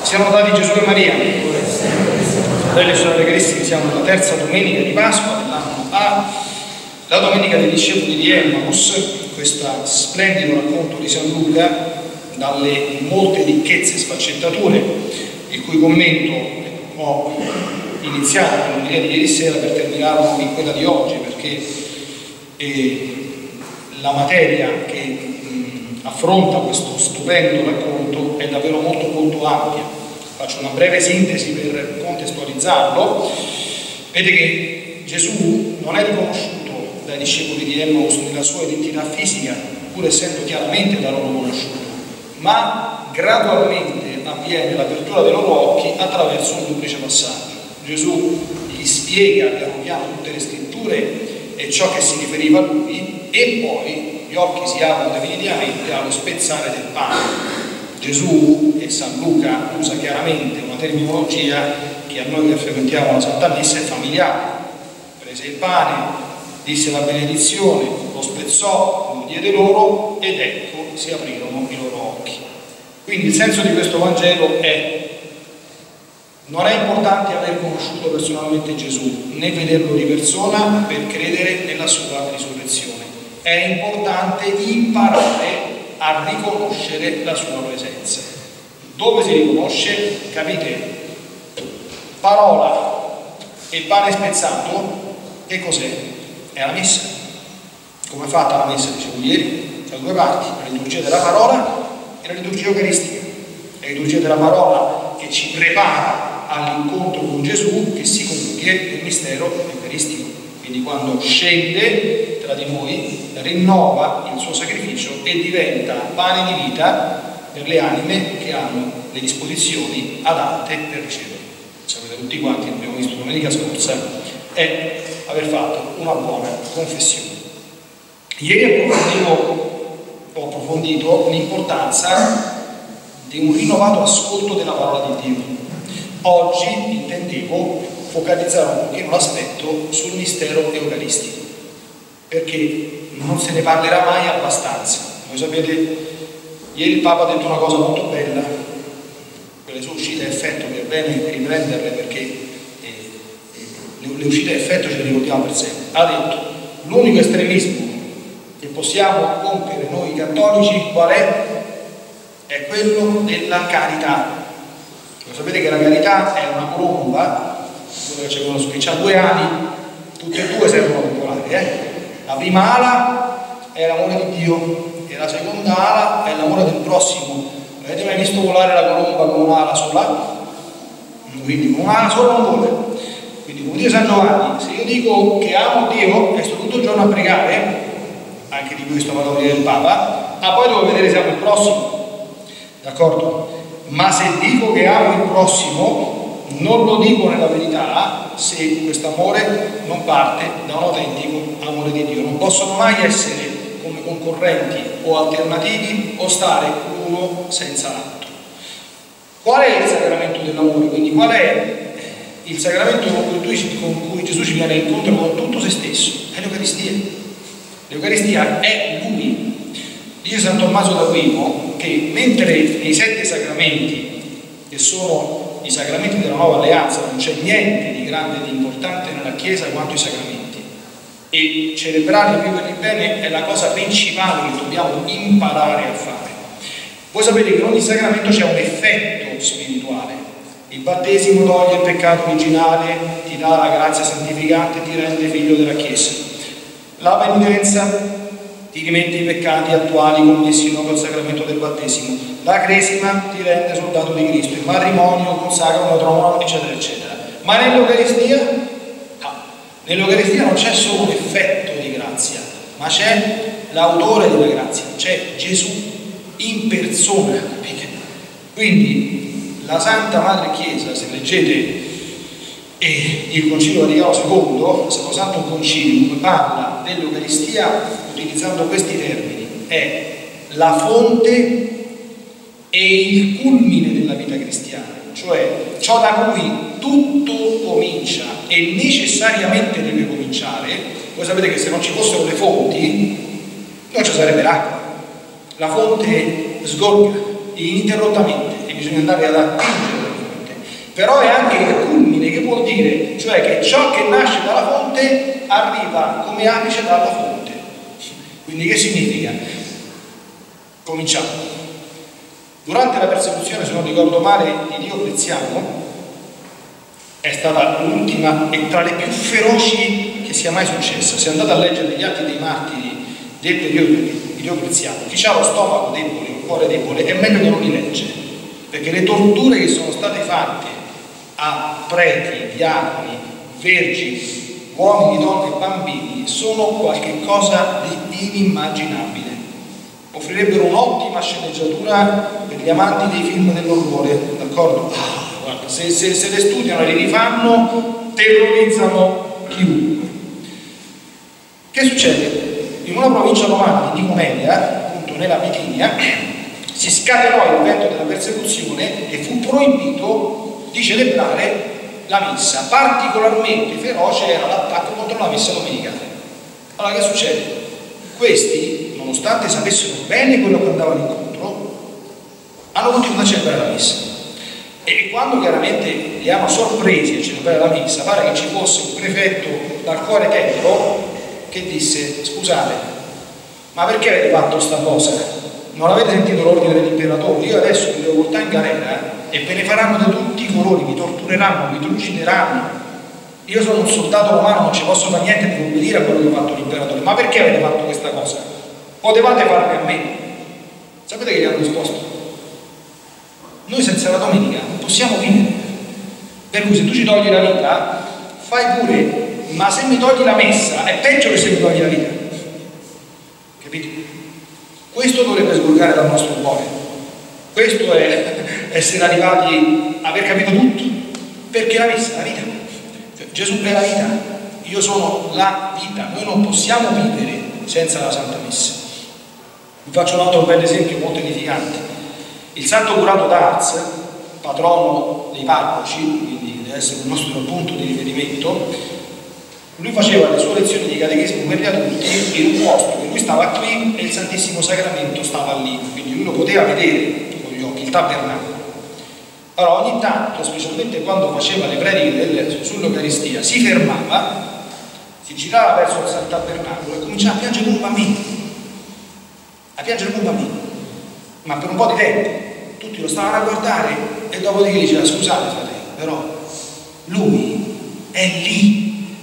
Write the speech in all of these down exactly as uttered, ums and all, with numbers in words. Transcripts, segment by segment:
Siamo dati Gesù e Maria. Fratelli e sorelle carissimi, siamo alla terza domenica di Pasqua dell'anno A, la domenica dei discepoli di Emmaus, questo splendido racconto di San Luca, dalle molte ricchezze e sfaccettature, il cui commento ho iniziato con l'idea di ieri sera per terminarlo in quella di oggi, perché eh, la materia che mh, affronta questo stupendo racconto è davvero molto molto ampia. Faccio una breve sintesi per contestualizzarlo. Vede che Gesù non è riconosciuto dai discepoli di Emmaus nella sua identità fisica, pur essendo chiaramente da loro conosciuto, ma gradualmente avviene l'apertura dei loro occhi attraverso un duplice passaggio. Gesù gli spiega piano piano tutte le scritture e ciò che si riferiva a lui, e poi gli occhi si aprono definitivamente allo spezzare del pane. Gesù, e San Luca usa chiaramente una terminologia che a noi che frequentiamo la Santa Messa è familiare. Prese il pane, disse la benedizione, lo spezzò, lo diede loro ed ecco si aprirono i loro occhi. Quindi il senso di questo Vangelo è: non è importante aver conosciuto personalmente Gesù, né vederlo di persona per credere nella sua risurrezione. È importante imparare a riconoscere la sua presenza. Dove si riconosce? Capite? Parola e pane spezzato, che cos'è? È la messa. Come è fatta la messa, dicevo ieri? Da due parti: la liturgia della parola e la liturgia eucaristica. La liturgia della parola che ci prepara all'incontro con Gesù, che si compie nel mistero eucaristico. Quindi quando scende tra di noi, rinnova il suo sacrificio e diventa pane di vita per le anime che hanno le disposizioni adatte per ricevere. Sapete tutti quanti, abbiamo visto domenica scorsa, è aver fatto una buona confessione. Ieri ho approfondito l'importanza di un rinnovato ascolto della parola di Dio. Oggi intendevo focalizzare un pochino l'aspetto sul mistero eucaristico, perché non se ne parlerà mai abbastanza. Voi sapete, ieri il Papa ha detto una cosa molto bella, per le sue uscite a effetto, che è bene riprenderle perché eh, eh, le, le uscite a effetto ce le ricordiamo per sempre. Ha detto: l'unico estremismo che possiamo compiere noi cattolici qual è? È quello della carità. Voi sapete che la carità è una colomba, quello che ci conosco, che ha due ali, tutte e due servono per volare, eh? La prima ala è l'amore di Dio e la seconda ala è l'amore del prossimo. Avete mai visto volare la colomba con un'ala sola? Quindi con un'ala sola non vola. Quindi, come dice San Giovanni, se io dico che amo Dio e sto tutto il giorno a pregare, anche di questo vado a dire il Papa, ma poi devo vedere se amo il prossimo, d'accordo? Ma se dico che amo il prossimo, non lo dico nella verità se questo amore non parte da un autentico amore di Dio. Non possono mai essere come concorrenti o alternativi o stare uno senza l'altro. Qual è il sacramento dell'amore? Quindi qual è il sacramento con cui, con cui Gesù ci viene incontro con tutto se stesso? È l'Eucaristia. L'Eucaristia è Lui. Dice San Tommaso d'Aquino che mentre nei sette sacramenti, che sono i sacramenti della nuova alleanza, non c'è niente di grande e di importante nella Chiesa quanto i sacramenti, e celebrarli più per il bene è la cosa principale che dobbiamo imparare a fare. Voi sapete che in ogni sacramento c'è un effetto spirituale. Il battesimo toglie il peccato originale, ti dà la grazia santificante, ti rende figlio della Chiesa. La penitenza ti rimette i peccati attuali commessi dopo il sacramento del battesimo. La cresima ti rende soldato di Cristo. Il matrimonio consacra un matrimonio, eccetera eccetera. Ma nell'Eucaristia? No. Nell'Eucaristia non c'è solo un effetto di grazia, ma c'è l'autore della grazia, c'è Gesù in persona, capite? Quindi la Santa Madre Chiesa, se leggete e il Concilio Vaticano secondo, sposando un concilio che parla dell'Eucaristia utilizzando questi termini, è la fonte e il culmine della vita cristiana, cioè ciò da cui tutto comincia e necessariamente deve cominciare. Voi sapete che se non ci fossero le fonti non ci sarebbe l'acqua. La fonte sgorga ininterrottamente e bisogna andare ad attingere però è anche il culmine, che vuol dire, cioè che ciò che nasce dalla fonte arriva come apice dalla fonte. Quindi che significa? Cominciamo. Durante la persecuzione, se non ricordo male, di Diocleziano, è stata l'ultima e tra le più feroci che sia mai successa. Se andate a leggere gli atti dei martiri del periodo di Diocleziano, chi ha lo stomaco debole, il cuore debole, è meglio che non li legge, perché le torture che sono state fatte a preti, diaconi, vergini, uomini, donne e bambini sono qualcosa di inimmaginabile. Offrirebbero un'ottima sceneggiatura per gli amanti dei film dell'orrore, d'accordo? Ah, guarda, se, se, se le studiano e li rifanno, terrorizzano chiunque. Che succede? In una provincia romana di Nicomedia, appunto nella Bitinia, si scatenò il vento della persecuzione e fu proibito di celebrare la messa. Particolarmente feroce era l'attacco contro la messa domenicale. Allora che succede? Questi, nonostante sapessero bene quello che andavano incontro, hanno continuato a celebrare la messa. E quando chiaramente li hanno sorpresi a celebrare la messa, pare che ci fosse un prefetto dal cuore tenero che disse: scusate, ma perché avete fatto questa cosa? Non avete sentito l'ordine dell'imperatore? Io adesso vi devo portare in galera e ve ne faranno di tutti i colori, vi tortureranno, vi trucideranno. Io sono un soldato romano, non ci posso fare niente di obbedire a quello che ha fatto l'imperatore. Ma perché avete fatto questa cosa? Potevate farne a me. Sapete che gli hanno risposto? Noi senza la domenica non possiamo vivere. Per cui se tu ci togli la vita, fai pure, ma se mi togli la messa è peggio che se mi togli la vita. Capite? Questo dovrebbe sgorgare dal nostro cuore. Questo è essere arrivati a aver capito tutto, perché la messa è la vita. Gesù è la vita, io sono la vita. Noi non possiamo vivere senza la Santa Messa. Vi faccio un altro bel esempio molto edificante. Il Santo Curato d'Ars, patrono dei parroci, quindi deve essere il nostro punto di riferimento, lui faceva le sue lezioni di catechismo per gli adulti in un posto che lui stava qui e il Santissimo Sacramento stava lì, quindi lui lo poteva vedere con gli occhi, il tabernacolo. Allora ogni tanto, specialmente quando faceva le prediche sull'Eucaristia, si fermava, si girava verso il tabernacolo e cominciava a piangere come un bambino, a piangere come un bambino, ma per un po' di tempo. Tutti lo stavano a guardare e dopodiché diceva: scusate fratello, però lui è lì.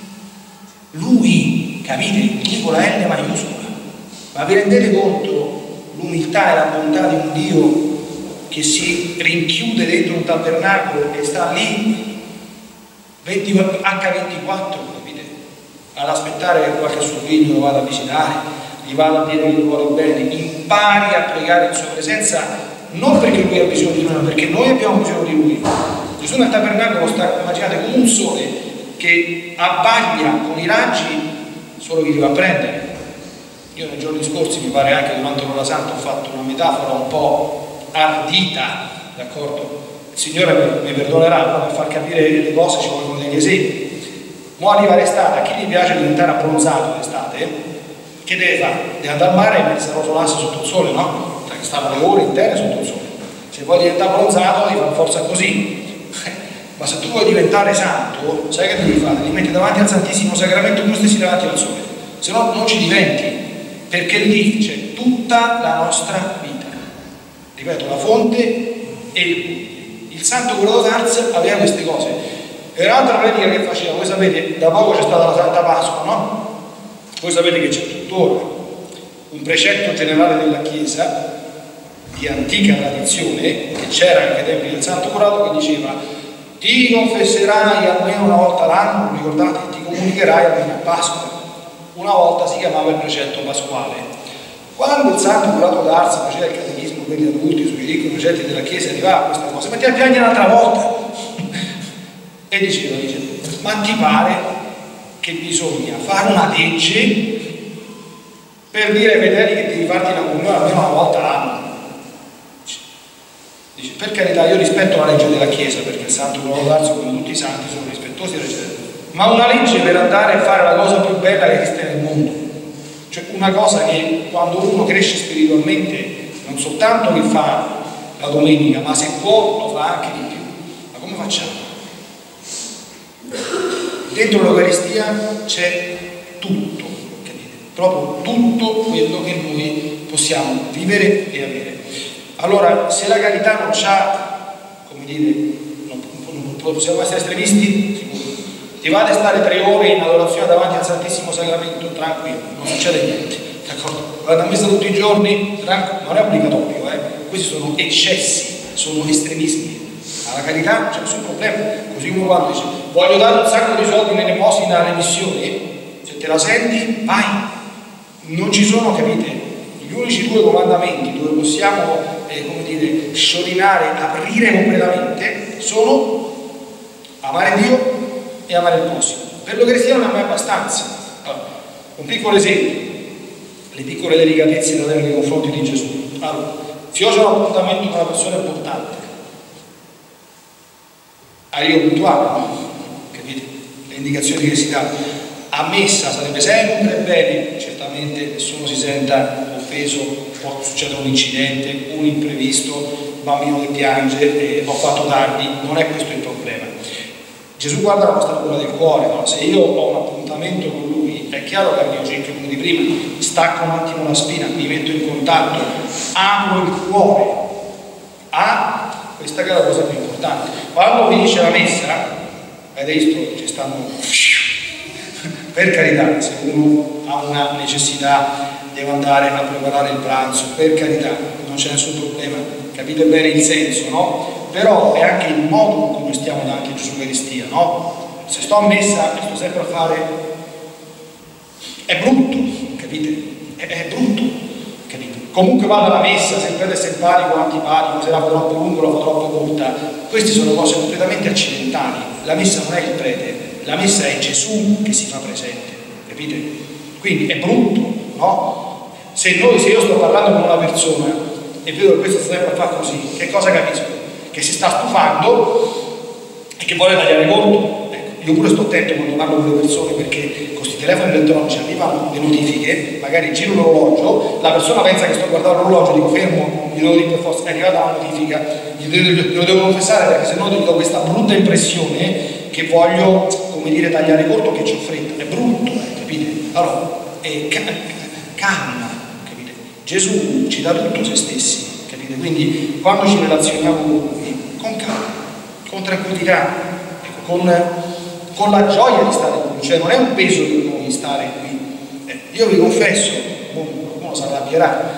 Lui, capite? Lui con la L maiuscola. Ma vi rendete conto l'umiltà e la bontà di un Dio che si rinchiude dentro un tabernacolo e sta lì acca ventiquattro, capite? Ad aspettare che qualche suo figlio lo vada a visitare, gli vada a dire che gli vuole bene. Impari a pregare in sua presenza, non perché lui ha bisogno di noi, ma perché noi abbiamo bisogno di lui. Gesù nel tabernacolo sta, immaginate, come un sole che abbaglia con i raggi solo chi li va a prendere. Io nei giorni scorsi, mi pare anche durante l'ora santa, ho fatto una metafora un po' ardita, d'accordo? Il Signore mi perdonerà, ma per far capire le cose ci vogliono degli esempi. Mo' arriva l'estate, a chi gli piace diventare abbronzato l'estate, che deve fare? Deve andare al mare e mettersi a rotolarsi sotto il sole, no? Perché stanno le ore intere sotto il sole. Se vuoi diventare abbronzato devi fare forza così. Ma se tu vuoi diventare santo, sai che devi fare? Ti metti davanti al Santissimo Sacramento come stessi davanti al sole, se no non ci diventi, perché lì c'è tutta la nostra vita. Ripeto, la fonte e il culmine. Il Santo Curato d'Ars aveva queste cose. E un'altra pratica che faceva, voi sapete, da poco c'è stata la Santa Pasqua, no? Voi sapete che c'è tuttora un precetto generale della Chiesa di antica tradizione, che c'era anche ai tempi del Santo Curato, che diceva: ti confesserai almeno una volta l'anno, ricordate, ti comunicherai almeno a Pasqua. Una volta si chiamava il precetto pasquale. Quando il Santo Curato d'Ars faceva il catechismo per gli adulti sui ricchi progetti della Chiesa, arrivava a questa cosa, metteva a piangere un'altra volta e diceva, dice, ma ti pare che bisogna fare una legge per dire ai fedeli che devi farti la comunione almeno una volta l'anno? Dice, per carità, io rispetto la legge della Chiesa, perché il Santo Curato d'Ars, come tutti i santi, sono rispettosi della legge, ma una legge per andare a fare la cosa più bella che esiste nel mondo, cioè una cosa che quando uno cresce spiritualmente non soltanto che fa la domenica, ma se può lo fa anche di più. Ma come facciamo? dentro l'Eucaristia c'è tutto, capite? Proprio tutto quello che noi possiamo vivere e avere. Allora, se la carità non c'ha, come dire, non, non possiamo essere estremisti, sicuro. Ti vale stare tre ore in adorazione davanti al Santissimo Sacramento, tranquillo, non succede niente, d'accordo? Vado a messa tutti i giorni, tranquillo, non è obbligatorio, eh? Questi sono eccessi, sono estremismi. Alla carità non c'è nessun problema, così come quando dice voglio dare un sacco di soldi nell'elemosina alle missioni, se te la senti, vai. Non ci sono, capite, gli unici due comandamenti dove possiamo, eh, come dire, sciorinare, aprire completamente, sono amare Dio e amare il prossimo. Per l'Eucaristia non è mai abbastanza. Allora, un piccolo esempio, le piccole delicatezze da avere nei confronti di Gesù. Allora, se io ho un appuntamento con una persona importante, arrivo puntuale, no? Capite? Le indicazioni che si danno. A messa sarebbe sempre bene, certamente nessuno si senta offeso, può succedere un incidente, un imprevisto, bambino che piange, eh, ho fatto tardi, non è questo il problema. Gesù guarda la nostra cura del cuore, no? Se io ho un appuntamento con lui, è chiaro che io cerco come di prima, stacco un attimo la spina, mi metto in contatto, apro il cuore a questa che è la cosa più importante. Quando finisce la messa, avete visto, ci stanno. Per carità, se uno ha una necessità, deve andare a preparare il pranzo, per carità, non c'è nessun problema, capite bene il senso, no? Però è anche il modo in cui stiamo davanti a Gesù Eucaristia, no? Se sto a messa e sto sempre a fare, è brutto, capite? È, è brutto, capite? Comunque vado alla messa, se il prete è simpatico o antipatico, se la fa troppo lungo o la fa troppo corta, queste sono cose completamente accidentali. La messa non è il prete, la messa è Gesù che si fa presente, capite? Quindi è brutto, no? Se, noi, se io sto parlando con una persona e vedo che questo sta sempre a fare così, che cosa capisco? Che si sta stufando e che vuole tagliare corto. Ecco, io pure sto attento quando parlo con le persone, perché con questi telefoni elettronici arrivano le notifiche, magari giro l'orologio, la persona pensa che sto guardando l'orologio, dico fermo, gli devo dire per forza, è arrivata la notifica, glielo devo confessare perché sennò ti do questa brutta impressione che voglio, come dire, tagliare corto, che c'ho fretta. È brutto, eh, capite? Allora, è calma, capite? Gesù ci dà tutto se stessi, capite? Quindi quando ci relazioniamo con lui, con calma, con tranquillità, ecco, con, con la gioia di stare qui, cioè non è un peso per noi stare qui. Eh, io vi confesso, qualcuno si arrabbierà,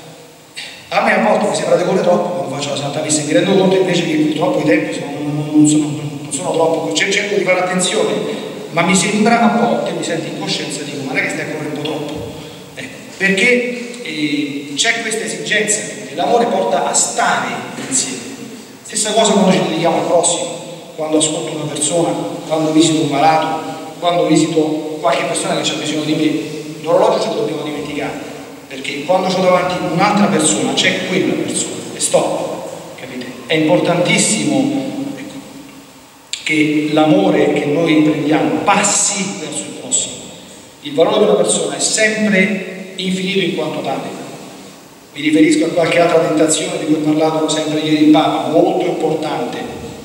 a me a volte mi sembra decorre troppo quando faccio la Santa Messa, mi rendo conto invece che purtroppo i tempi sono, non sono, non sono troppo, cerco di fare attenzione, ma mi sembra a volte, mi sento in coscienza, dico, ma non è che stai correndo troppo, ecco, perché eh, c'è questa esigenza, l'amore porta a stare insieme. Stessa cosa quando ci dedichiamo al prossimo, quando ascolto una persona, quando visito un malato, quando visito qualche persona che ha bisogno di me, l'orologio ce lo dobbiamo dimenticare, perché quando ho davanti un'altra persona c'è quella persona e stop, capite? È importantissimo, ecco, che l'amore che noi prendiamo passi verso il prossimo. Il valore di una persona è sempre infinito in quanto tale. Mi riferisco a qualche altra tentazione di cui ha parlato sempre ieri il Papa, molto importante.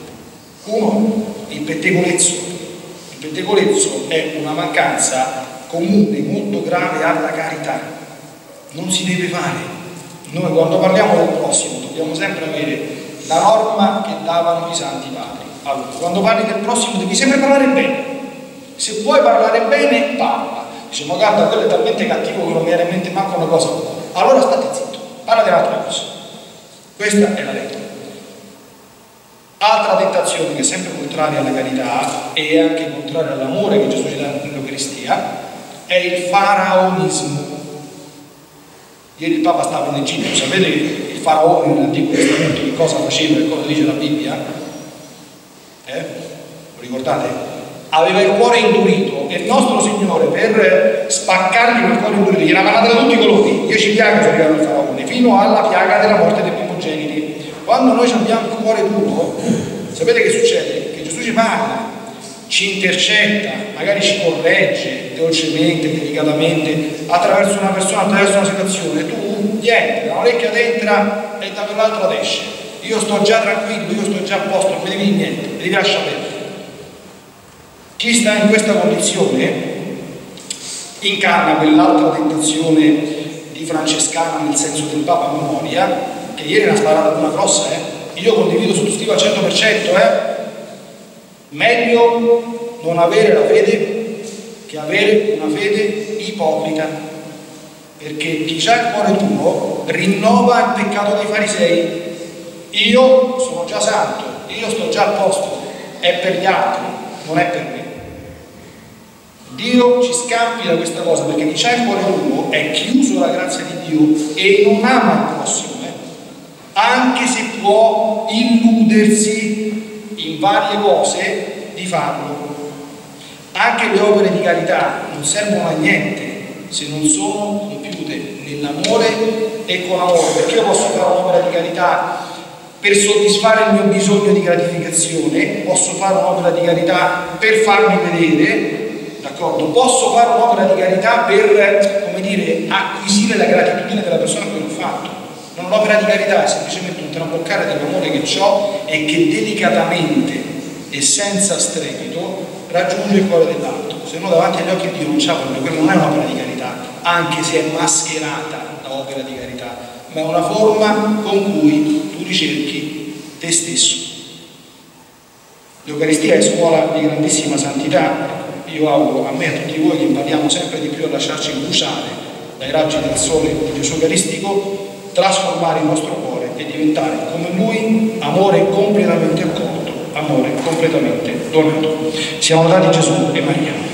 Uno, il pettegolezzo. Il pettegolezzo è una mancanza comune, molto grave alla carità. Non si deve fare. Noi quando parliamo del prossimo dobbiamo sempre avere la norma che davano i santi padri. Allora, quando parli del prossimo devi sempre parlare bene. Se vuoi parlare bene, parla. Dice, ma guarda, quello è talmente cattivo che non mi viene in mente manco una cosa buona. Allora state zitto, parla di un'altra cosa. Questa è la regola. Altra tentazione che è sempre contraria alla carità e anche contraria all'amore che Gesù ci dà nell'Eucaristia è il faraonismo. Ieri il Papa stava in Egitto, sapete che il faraone nell'Antico Testamento che cosa faceva e cosa dice la Bibbia? Eh? Lo ricordate? Aveva il cuore indurito e il nostro Signore, per spaccargli quel cuore indurito, gliela mandata da tutti i colori. Dieci piaghe sono arrivate al faraone, fino alla piaga della morte dei primogeniti. Quando noi abbiamo il cuore duro, sapete che succede? Che Gesù ci parla, ci intercetta, magari ci corregge dolcemente, delicatamente, attraverso una persona, attraverso una situazione. Tu niente, da un'orecchia entra e da quell'altra esce. Io sto già tranquillo, io sto già a posto, non mi devi niente, mi devi lasciare perdere. Chi sta in questa condizione incarna quell'altra tentazione di Francescana nel senso del Papa a memoria, che ieri ne ha sparata una grossa, eh? Io condivido, sottoscrivo al cento per cento, eh? Meglio non avere la fede che avere una fede ipocrita, perché chi ha il cuore puro rinnova il peccato dei farisei. Io sono già santo, io sto già a posto, è per gli altri, non è per me. Dio ci scampi da questa cosa, perché chi ha il cuore puro è chiuso alla grazia di Dio e non ama il prossimo, eh? Anche se può illudersi in varie cose di farlo. Anche le opere di carità non servono a niente se non sono compiute nell'amore e con amore, perché io posso fare un'opera di carità per soddisfare il mio bisogno di gratificazione, posso fare un'opera di carità per farmi vedere, d'accordo? Posso fare un'opera di carità per, come dire, acquisire la gratitudine della persona che l'ho fatto. Non un'opera di carità è semplicemente un traboccare dell'amore che ho e che delicatamente e senza strepito raggiunge il cuore dell'altro. Se no davanti agli occhi di Dio non c'ha, perché quella non è un'opera di carità, anche se è mascherata da opera di carità, ma è una forma con cui tu ricerchi te stesso. L'Eucaristia è scuola di grandissima santità. Io auguro a me e a tutti voi che impariamo sempre di più a lasciarci bruciare dai raggi del sole di Gesù Eucaristico, trasformare il nostro cuore e diventare come Lui, amore completamente accolto, amore completamente donato. Siamo lodati Gesù e Maria.